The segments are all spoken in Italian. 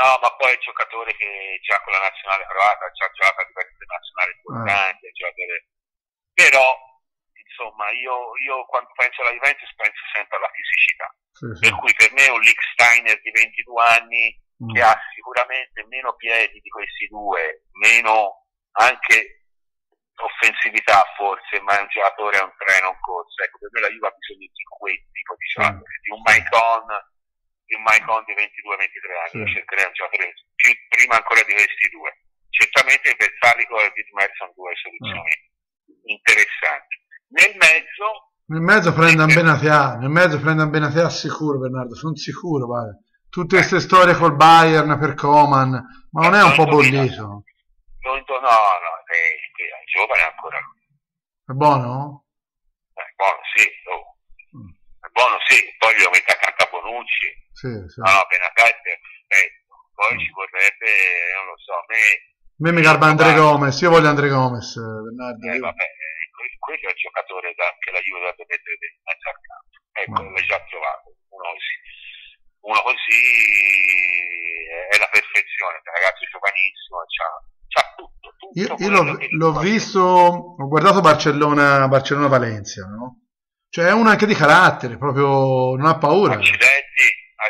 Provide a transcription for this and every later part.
No, ma poi è un giocatore che già con la nazionale croata ha già giocato a diverse nazionali importanti, però insomma io quando penso alla Juventus penso sempre alla fisicità, per cui per me è un Lichtsteiner di 22 anni che ha sicuramente meno piedi di questi due, meno anche offensività forse, ma è un giocatore, è un treno in corsa. Ecco, per me la Juve ha bisogno di quel tipo di giocatore, di un Maicon di 22-23 anni. Io cercherei un giocatore prima ancora di questi due. Certamente il Bersalico e il Widmer sono due soluzioni interessanti. Nel mezzo prende Benatia sicuro, Bernardo, sono sicuro, guarda. Tutte queste storie col Bayern per Coman, ma non è un po' bollito? No, è giovane ancora lui. È buono? È buono, sì. È buono, sì. Poi lo mette accanto a Bonucci. Sì. No, Benatia è perfetto. Poi ci vorrebbe, non lo so, a me mi garba André Gomes, io voglio André Gomes, Bernardo. Vabbè, quello è il giocatore che la Juve dovrebbe mettere in mezzo al campo. Ecco, l'hai già trovato, uno così è la perfezione, un ragazzo giovanissimo, c'ha tutto. Io l'ho visto, ho guardato Barcellona-Valencia, no? Cioè è uno anche di carattere, proprio non ha paura. Accidenti,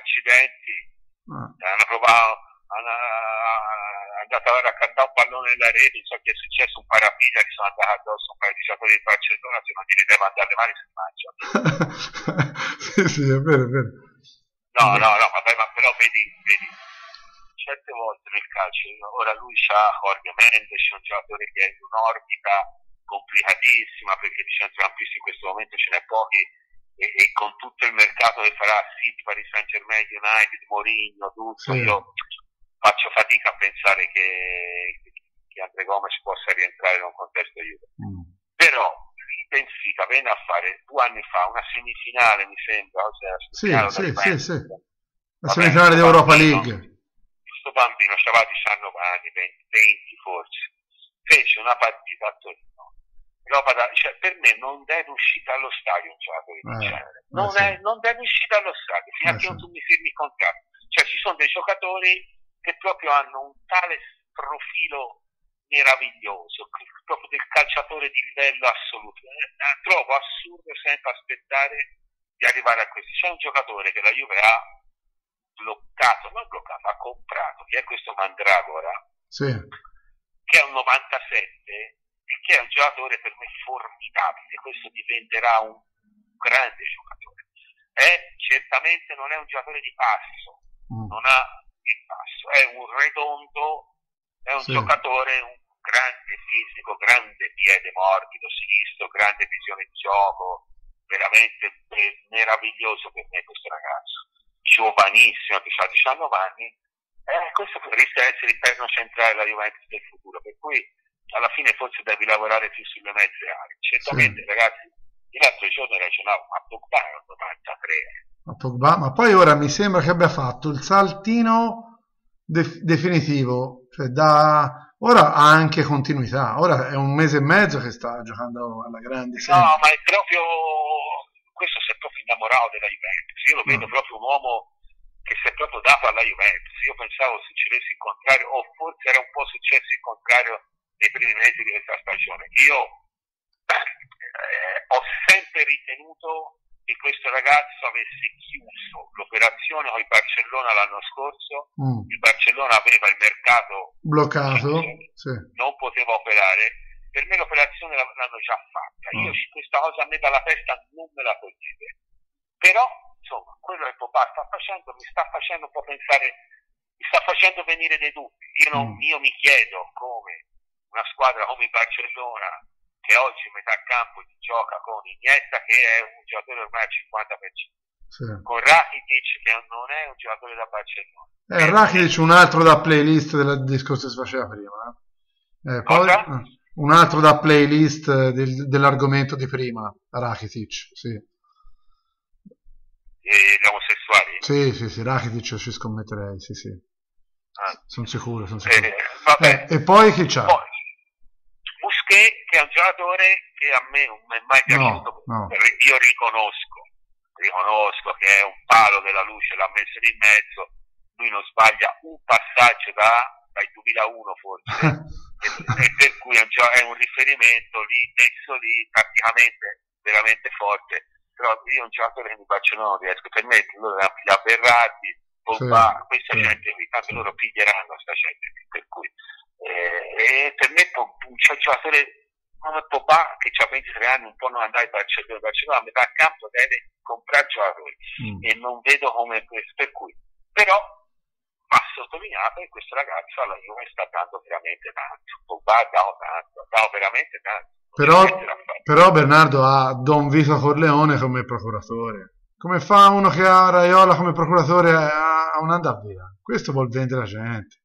hanno provato, è andato a raccattare un pallone nella rete, non so che è successo, un parapiglia che sono andati addosso un paio di giocatori di Barcellona, se non gli devono andare le mani si mangiano. sì, è vero. No, vabbè, ma però vedi, certe volte nel calcio, ora lui c'ha Jorge Mendes, un giocatore che è in un'orbita complicatissima, perché di centrocampisti in questo momento ce n'è pochi, e con tutto il mercato che farà City, Paris Saint-Germain, United, Mourinho, tutto, io faccio fatica a pensare che André Gomes possa rientrare in un contesto Juve. Però il Benfica venne a fare 2 anni fa una semifinale, mi sembra, sì. La semifinale di Europa League. Questo bambino aveva 19 anni, 20 forse, fece una partita a Torino. Cioè, per me non deve uscire dallo stadio un giocatore del genere. Non deve uscire dallo stadio fino a che non tu mi firmi il contratto. Cioè, ci sono dei giocatori che proprio hanno un tale profilo meraviglioso, proprio del calciatore di livello assoluto. Trovo assurdo sempre aspettare di arrivare a questi. C'è un giocatore che la Juve ha ha comprato, che è questo Mandragora, che è un 97 e che è un giocatore per me formidabile. Questo diventerà un grande giocatore. Certamente non è un giocatore di passo, non ha il passo, è un redondo, è un giocatore, un grande fisico, grande piede morbido sinistro, grande visione di gioco, veramente meraviglioso per me questo ragazzo, giovanissimo, che ha 19 anni. Questo rischia di essere il perno centrale della Juventus del futuro, per cui alla fine forse devi lavorare più sulle mezze aree. Certamente, ragazzi, l'altro giorno ragionavo, ma Pogba è un 93. Ma poi ora mi sembra che abbia fatto il saltino definitivo, cioè ora ha anche continuità, ora è 1 mese e mezzo che sta giocando alla grande. No, ma è proprio, questo si è proprio innamorato della Juventus, io lo vedo proprio un uomo che si è proprio dato alla Juventus. Io pensavo succedesse il contrario, o forse era un po' successo il contrario nei primi mesi di questa stagione. Io ho sempre ritenuto che questo ragazzo avesse chiuso l'operazione con il Barcellona l'anno scorso. Il Barcellona aveva il mercato bloccato, non poteva operare. Per me l'operazione l'hanno già fatta. Io questa cosa a me dalla testa non me la togliete. Però insomma, quello che Pogba sta facendo mi sta facendo un po' pensare, mi sta facendo venire dei dubbi. Io mi chiedo come una squadra come il Barcellona, che oggi metà campo gioca con Iniesta, che è un giocatore ormai al 50%, con Rakitic, che non è un giocatore da Barcellona. Rakitic un altro da playlist del discorso che si faceva prima. Poi, un altro da playlist dell'argomento di prima, Rakitic, Gli omosessuali? Sì, Rakitic ci scommetterei, sì. Sono sicuro. Vabbè. E poi chi c'ha? Poi, Busquets, che è un giocatore che a me non mi è mai piaciuto. No. Io riconosco che è un palo della luce, l'ha messo in mezzo. lui non sbaglia un passaggio dal 2001 forse, e per cui è un riferimento lì, messo lì, praticamente veramente forte. Però io un giocatore che mi Barcellona non riesco, per me loro hanno pigliato Berratti, Pogba, questa gente qui, tanto loro piglieranno sta gente, per cui e per me c'è un giocatore come Pogba che ha 23 anni, un po' non andare in Barcellona, a metà campo deve comprare giocatori e non vedo come questo, per cui però va sottolineato che questo ragazzo alla Juve sta dando veramente tanto, Pogba ha dato veramente tanto. Però Bernardo ha Don Vito Corleone come procuratore. Come fa uno che ha Raiola come procuratore a un andar via? Questo vuol vendere la gente.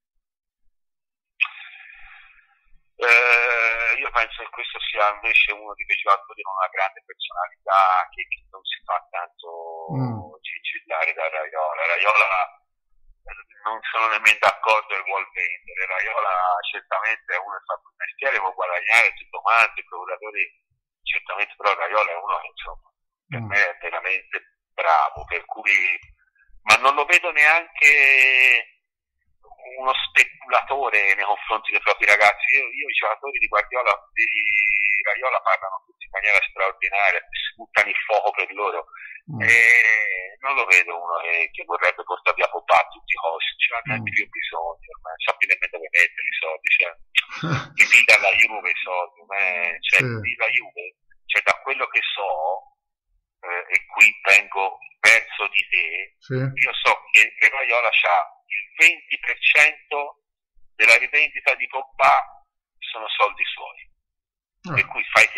Io penso che questo sia invece uno di quei giocatori con una grande personalità che non si fa tanto gigillare da Raiola. Raiola non sono nemmeno d'accordo e vuol vendere. Raiola certamente è uno che fa il mestiere, può guadagnare tutto quanto, i procuratori certamente, però Raiola è uno che insomma per me è veramente bravo, per cui ma non lo vedo neanche uno speculatore nei confronti dei propri ragazzi. Io i giocatori di Raiola parlano tutti in maniera straordinaria, si buttano il fuoco per loro e non lo vedo uno che vorrebbe portare via Pogba a tutti i costi, ce n'ha più bisogno, ormai non sa più nemmeno dove mettere i soldi, li piglia alla Juve i soldi, la Juve, da quello che so, e qui vengo verso di te, io so che Raiola c'ha il 20% della rivendita di Pogba sono soldi suoi, per cui fai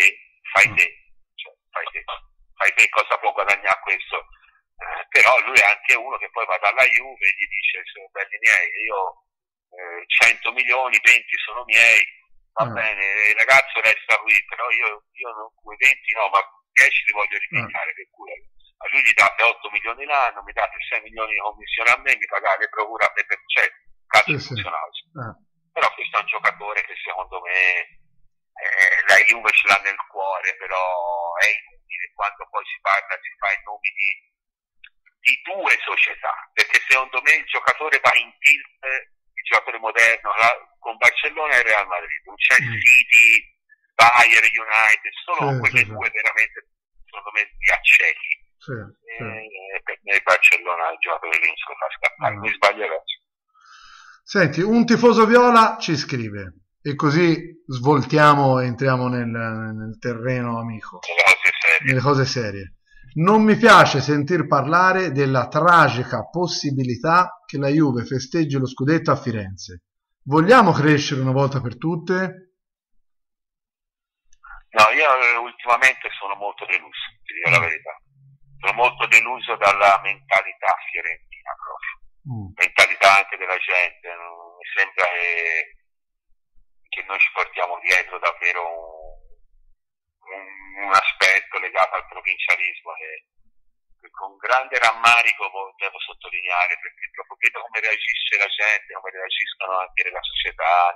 te cosa può guadagnare questo, però lui è anche uno che poi va dalla Juve e gli dice sono belli miei, io 100 milioni, 20 sono miei, va bene, il ragazzo resta qui, però io non, 20 no, ma 10 li voglio ripigliare, per cui a lui gli date 8 milioni l'anno, mi date 6 milioni di commissione a me, mi pagate le procure a me per calcio funzionale. Però questo è un giocatore che secondo me la Juve ce l'ha nel cuore, però è inutile quando poi si parla, si fa i nomi di due società, perché secondo me il giocatore va in tilt, il giocatore moderno con Barcellona e Real Madrid, non c'è City, Bayern, United, solo quelle due veramente secondo me di accetti. Per me Barcellona è il giocatore che lo fa scappare, mi sbaglierò. Senti, un tifoso viola ci scrive e così svoltiamo e entriamo nel terreno amico, nelle cose serie. Non mi piace sentir parlare della tragica possibilità che la Juve festeggi lo scudetto a Firenze. Vogliamo crescere una volta per tutte? No, io ultimamente sono molto deluso, ti dico la verità. Sono molto deluso dalla mentalità fiorentina proprio, mentalità anche della gente. Mi sembra che noi ci portiamo dietro davvero un aspetto legato al provincialismo che con grande rammarico devo sottolineare, perché proprio vedo come reagisce la gente, come reagiscono anche la società,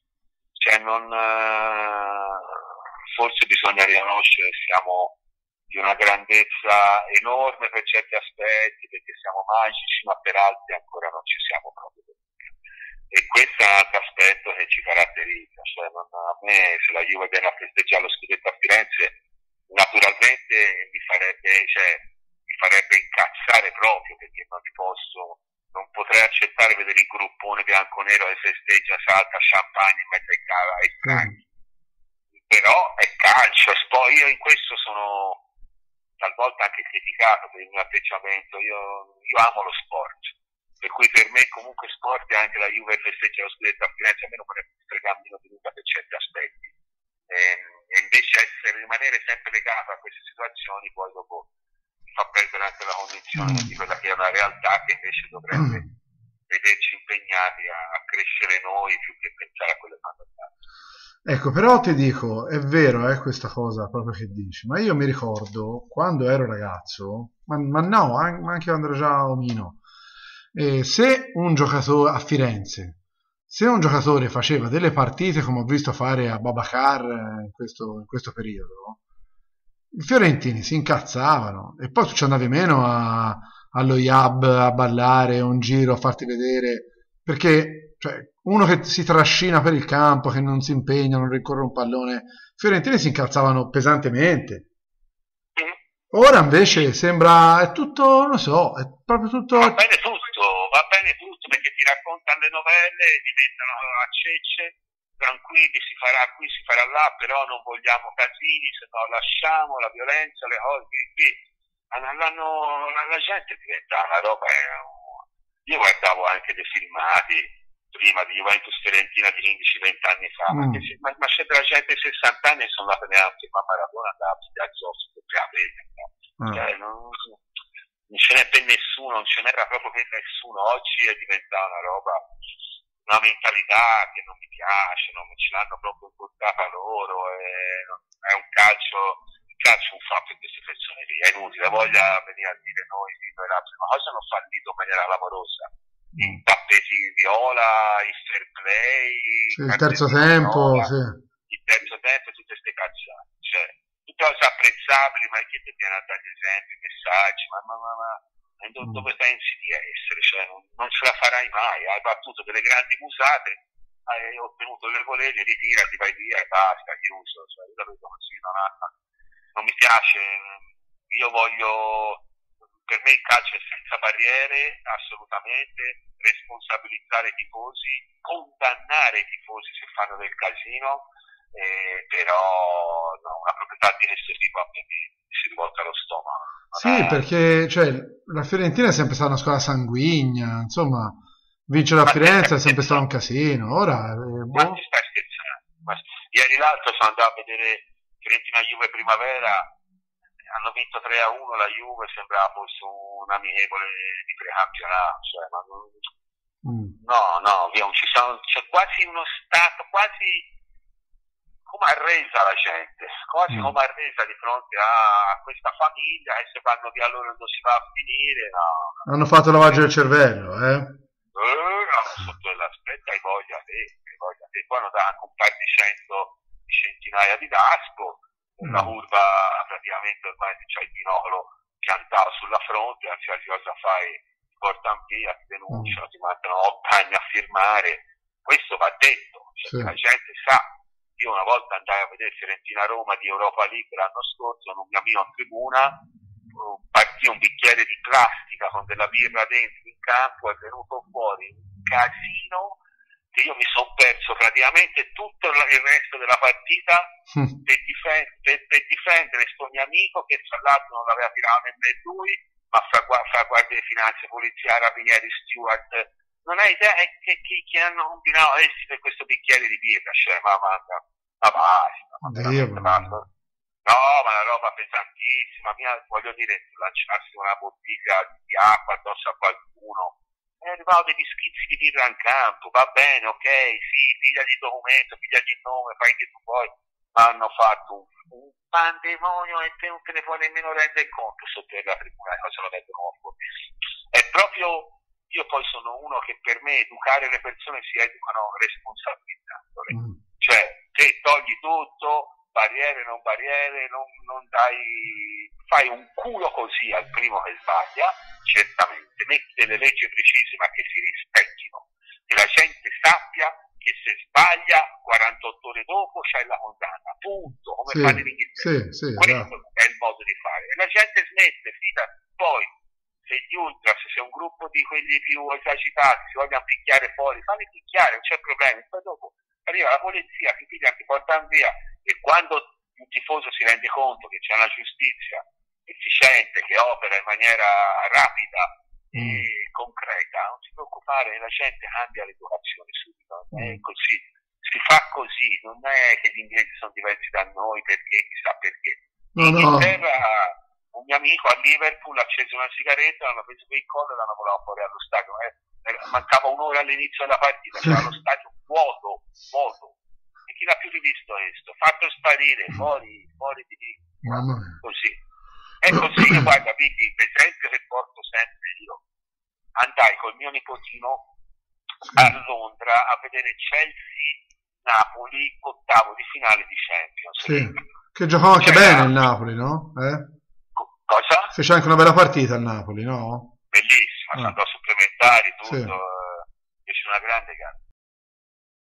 forse bisogna riconoscere che siamo di una grandezza enorme per certi aspetti, perché siamo magici, ma per altri ancora non ci siamo proprio. E questo è un altro aspetto che ci caratterizza, a me se la Juve viene a festeggiare lo scudetto a Firenze naturalmente mi farebbe incazzare proprio, perché non potrei accettare vedere il gruppone bianconero che festeggia, salta champagne in mezzo ai strani. Però è calcio, e poi io in questo sono talvolta anche criticato per il mio atteggiamento, io amo lo sport, per cui per me comunque sport è anche la Juve festeggia lo scudetto a Firenze, a me non me ne frega meno di nulla per certi aspetti, e invece rimanere sempre legato a queste situazioni poi dopo fa perdere anche la condizione di quella che è una realtà che invece dovrebbe vederci impegnati a crescere noi più che pensare a quelle fanno. Ecco, però ti dico, è vero questa cosa proprio che dici, ma io mi ricordo quando ero ragazzo, ma no, anche quando ero già omino, se un giocatore a Firenze, se un giocatore faceva delle partite come ho visto fare a Babacar in questo periodo, i fiorentini si incazzavano e poi tu ci andavi meno a allo Yab a ballare, un giro a farti vedere, perché cioè, uno che si trascina per il campo, che non si impegna, non rincorre un pallone, fiorentini si incalzavano pesantemente. Ora invece sembra, è tutto, non so, è proprio tutto... Va bene tutto, perché ti raccontano le novelle, ti mettono a cecce, tranquilli, si farà qui, si farà là, però non vogliamo casini, se no lasciamo la violenza, le cose, qui la gente diventa una roba, io guardavo anche dei filmati, prima di Juventus Fiorentina di 15-20 anni fa, ma c'è della gente di 60 anni e sono andate neanche, ma Maradona andava a pigliare Zossi per la pena, cioè, non ce n'è per nessuno, non ce n'era proprio per nessuno. Oggi è diventata una roba, una mentalità che non mi piace, non ce l'hanno proprio portata loro, è un calcio, il calcio non fa per queste persone lì, è inutile, voglia venire a dire noi ma cosa hanno fallito in maniera clamorosa, in tappeti viola, il fair play, il terzo tempo, il terzo tempo e tutte queste cazzate, cioè tutte cose apprezzabili, ma che ti viene a dare esempi, messaggi, dove pensi di essere, cioè non ce la farai mai, hai battuto delle grandi musate, hai ottenuto le volete, ritirati, vai via e basta, chiuso, cioè, io la vedo così, non mi piace, io voglio, per me il calcio è senza barriere, assolutamente, responsabilizzare i tifosi, condannare i tifosi se fanno del casino, però no, una proprietà di questo tipo a me si rivolta allo stomaco. Sì, perché cioè, la Fiorentina è sempre stata una squadra sanguigna, insomma, vincere a Firenze è sempre stato un casino. Ora, ma ti stai scherzando? Ieri l'altro sono andato a vedere Fiorentina Juve Primavera, hanno vinto 3-1 la Juve, sembrava fosse un amichevole di precampionato, cioè, ma no, c'è quasi uno stato, quasi come arresa la gente, quasi come arresa di fronte a questa famiglia, e se vanno via loro non si va a finire, no. Hanno fatto lavaggio del cervello, No, sotto l'aspetto hai voglia te, poi hanno dato anche un par di centinaia di daspo, la curva praticamente ormai c'è il binocolo piantato sulla fronte, qualsiasi cosa fai ti portano via, ti denunciano, ti mandano 8 anni a firmare, questo va detto, cioè, la gente sa. Io una volta andai a vedere Fiorentina-Roma di Europa League l'anno scorso, con un mio amico in tribuna, partì un bicchiere di plastica con della birra dentro in campo, è venuto fuori un casino che io mi sono perso praticamente tutto il resto della partita per difendere questo mio amico che tra l'altro non l'aveva tirato nemmeno lui, ma fra guardia di finanze, polizia, carabinieri, steward, non hai idea che hanno combinato essi per questo bicchiere di birra, cioè, ma basta. No, ma una roba pesantissima, voglio dire, lanciarsi una bottiglia di acqua addosso a qualcuno, è arrivato degli schizzi di birra in campo, va bene, ok, sì, pigliagli il documento, pigliagli il nome, fai che tu vuoi, ma hanno fatto un pandemonio e te non te ne puoi nemmeno rendere conto sotto la tribuna, cosa lo vengono fuori. È proprio... Io poi sono uno che per me educare le persone si educano responsabilizzandole, cioè te togli tutto, barriere, non dai, fai un culo così al primo che sbaglia, certamente, metti delle leggi precise ma che si rispettino, che la gente sappia che se sbaglia 48 ore dopo c'è la condanna, punto, come fanno in Inghilterra, questo è il modo di fare, e la gente smette, poi se gli ultras, se un gruppo di quelli più esagitati si vogliono picchiare fuori, fammi picchiare, non c'è problema, poi dopo arriva la polizia, ti piglia, ti portano via, e quando un tifoso si rende conto che c'è una giustizia efficiente che opera in maniera rapida e concreta, non si preoccupare, la gente cambia l'educazione subito, è così, si fa così, non è che gli inglesi sono diversi da noi perché chissà perché. In Inghilterra un mio amico a Liverpool ha acceso una sigaretta, l'hanno preso per il collo e l'hanno volato fuori allo stadio. Mancava un'ora all'inizio della partita, c'era lo stadio vuoto. E chi l'ha più rivisto questo? Fatto sparire, fuori di lì. Così. È così che, guarda, vedi, l'esempio che porto sempre io. Andai col mio nipotino a Londra a vedere Chelsea-Napoli, ottavo di finale di Champions. Sì, che giocava anche bene il Napoli, no? Cosa? Fece anche una bella partita il Napoli, no? bellissima, andò a supplementari, tutto, fece una grande gara.